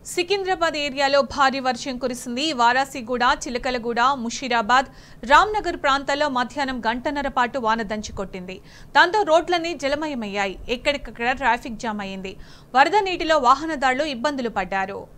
సికింద్రాబాద్ ఏరియాలో భారీ వర్షం కురిసింది. వారాసిగూడ, చిలకలగూడ, ముషీరాబాద్, రామ్నగర్ ప్రాంతాల్లో మధ్యాహ్నం గంటన్నర పాటు వాన దంచుకొట్టింది. దాంతో రోడ్లన్నీ జలమయమయ్యాయి. ఎక్కడికక్కడ ట్రాఫిక్ జామ్ అయింది. వరద నీటిలో వాహనదారులు ఇబ్బందులు పడ్డారు.